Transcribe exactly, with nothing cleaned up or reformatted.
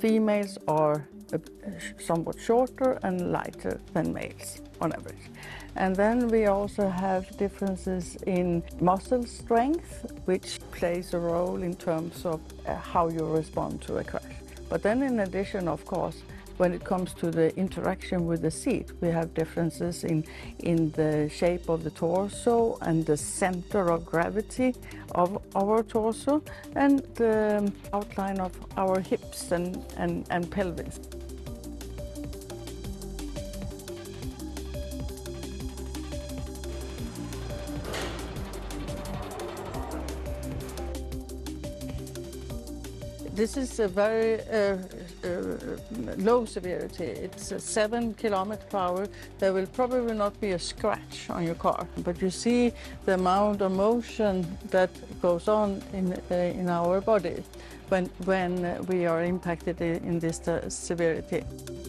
females are uh, somewhat shorter and lighter than males on average. And then we also have differences in muscle strength, which plays a role in terms of uh, how you respond to a crash. But then in addition, of course, when it comes to the interaction with the seat, we have differences in, in the shape of the torso and the center of gravity of our torso and the outline of our hips and, and, and pelvis. This is a very uh, uh, low severity. It's a seven kilometers per hour. There will probably not be a scratch on your car, but you see the amount of motion that goes on in, uh, in our body when, when we are impacted in this uh, severity.